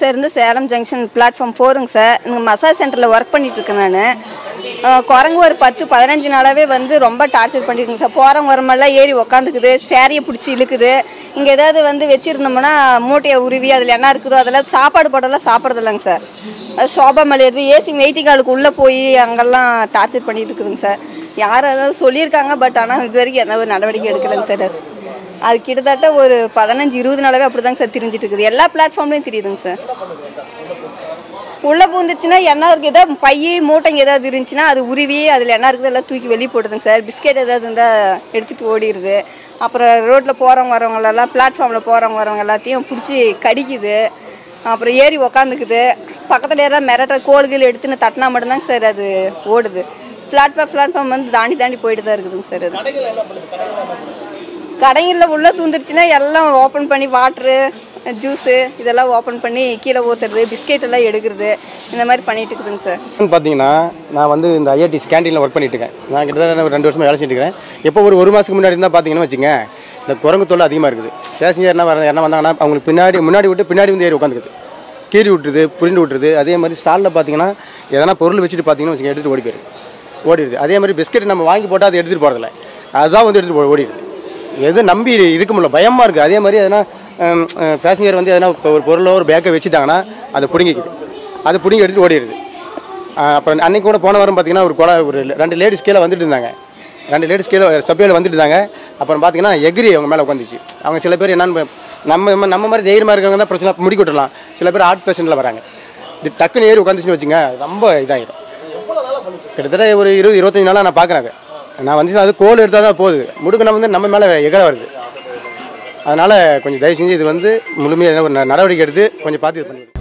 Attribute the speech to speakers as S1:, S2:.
S1: இருந்து Salem junction platform 4ங்க sir. இங்கே மசாஜ் சென்டரில் ஒர்க் பண்ணிகிட்ருக்கேன் நான். குரங்கு ஒரு 10-15 நாளாகவே வந்து ரொம்ப டார்ச்சர் பண்ணிட்டுருங்க சார். போகிறவங்க வரமெல்லாம் ஏறி உக்காந்துக்குது, சேரியை பிடிச்சி இழுக்குது. இங்கே ஏதாவது வந்து வச்சுருந்தோம்னா மூட்டையை உருவி அதில் என்ன இருக்குதோ அதெல்லாம் சாப்பாடு போட்டெல்லாம் சாப்பிட்றதில்லைங்க சார். அது சோபா மேலே ஏறுது, ஏசி வெயிட்டிங் ஹாலுக்கு உள்ளே போய் அங்கெல்லாம் டார்ச்சர் பண்ணிட்டு இருக்குதுங்க சார். யாரும் ஏதாவது சொல்லியிருக்காங்க, பட் ஆனால் இது வரைக்கும் எந்த ஒரு நடவடிக்கை எடுக்கலைங்க சார். அது கிட்டத்தட்ட ஒரு 15-20 நாளாகவே அப்படி தாங்க சார் திரிஞ்சிட்டு இருக்குது. எல்லா பிளாட்ஃபார்ம்லேயும் தெரியுதுங்க சார். உள்ளே பூந்துச்சுன்னா என்ன இருக்குது, ஏதாவது பைய மூட்டைங்க ஏதாவது இருந்துச்சுன்னா அது உருவி அதில் என்ன இருக்குது எல்லாம் தூக்கி வெளியே போட்டுதுங்க சார். பிஸ்கெட் ஏதாவது இருந்தால் எடுத்துகிட்டு ஓடிடுது. அப்புறம் ரோட்டில் போகிறவங்க வரவங்களெல்லாம் பிளாட்ஃபார்மில் போகிறவங்க வரவங்க எல்லாத்தையும் பிடிச்சி கடிக்குது. அப்புறம் ஏறி உக்காந்துக்குது. பக்கத்தில் ஏதாவது மிரட்ட கோல்கள் எடுத்துன்னு தட்டினா மட்டும்தாங்க சார் அது ஓடுது. பிளாட்ஃபார்ம் வந்து தாண்டி போயிட்டு தான் இருக்குதுங்க சார். அது கடைகளில் உள்ளே தூந்துருச்சுன்னா எல்லாம் ஓப்பன் பண்ணி வாட்ரு, ஜூஸு இதெல்லாம் ஓப்பன் பண்ணி கீழே ஊற்றுறது, பிஸ்கெட் எல்லாம் எடுக்கிறது, இந்த மாதிரி பண்ணிட்டு இருக்குதுங்க சார்.
S2: பார்த்தீங்கன்னா நான் வந்து இந்த ஐஆர்டிசி கேண்டீனில் ஒர்க் பண்ணிட்டு இருக்கேன். நான் கிட்டத்தட்ட ஒரு 2 வருஷமாக வேலை செஞ்சுட்டு இருக்கேன். எப்போ ஒரு மாதத்துக்கு முன்னாடி இருந்தால் பார்த்தீங்கன்னா வச்சுங்க, இந்த குரங்கு தொல்லை அதிகமாக இருக்குது. பேசஞ்சர் என்ன வந்தாங்கன்னா அவங்களுக்கு முன்னாடி விட்டு பின்னாடி வந்து ஏறி உட்காந்துக்குது, கீறி விட்டுருது, புரிண்டு விட்டுருது. அதே மாதிரி ஸ்டாலில் பார்த்தீங்கன்னா எதனா பொருள் வச்சுட்டு பார்த்தீங்கன்னா வச்சுங்க எடுத்துகிட்டு ஓடிடுது. அதே மாதிரி பிஸ்கெட் நம்ம வாங்கி போட்டால் அதை எடுத்துகிட்டு போகிறதில்ல, அதுதான் வந்து எடுத்துகிட்டு ஓடிடுது. எது நம்பி இருக்க முடியல, பயமாக இருக்குது. அதே மாதிரி எதனா பேசஞ்சர் வந்து எதனா இப்போ ஒரு பொருளோ ஒரு பேக்கை வச்சுட்டாங்கன்னா அதை பிடுங்கிக்குது, அதை பிடுங்கி எடுத்துகிட்டு ஓடிடுது. அப்புறம் அன்றைக்கி கூட போன வாரம் பார்த்தீங்கன்னா ஒரு 2 லேடிஸ் கீழே வந்துட்டு இருந்தாங்க. 2 லேடிஸ் கீழே சபையில் வந்துட்டு இருந்தாங்க. அப்புறம் பார்த்தீங்கன்னா எகிரி அவங்க மேலே உட்காந்துச்சு. அவங்க சில பேர் என்னென்னு நம்ம மாதிரி தைரியமாக இருக்கிறவங்க தான் பிரச்சனை முடி கொட்டலாம். சில பேர் ஹார்ட் பேஷண்ட்டில் வராங்க. இது டக்குன்னு ஏறி உட்காந்துச்சுன்னு வச்சுங்க ரொம்ப இதாகிடும். கிட்டத்தட்ட ஒரு 20-25 நாளாக நான் பார்க்குறேன். நான் வந்து அது கோல் எடுத்தால் தான் போகுது, முடுக்கணும் வந்து நம்ம மேலே எகர வருது. அதனால் கொஞ்சம் தயவு செஞ்சு இது வந்து முழுமையாக ஒரு நடவடிக்கை எடுத்து கொஞ்சம் பார்த்து இது பண்ணி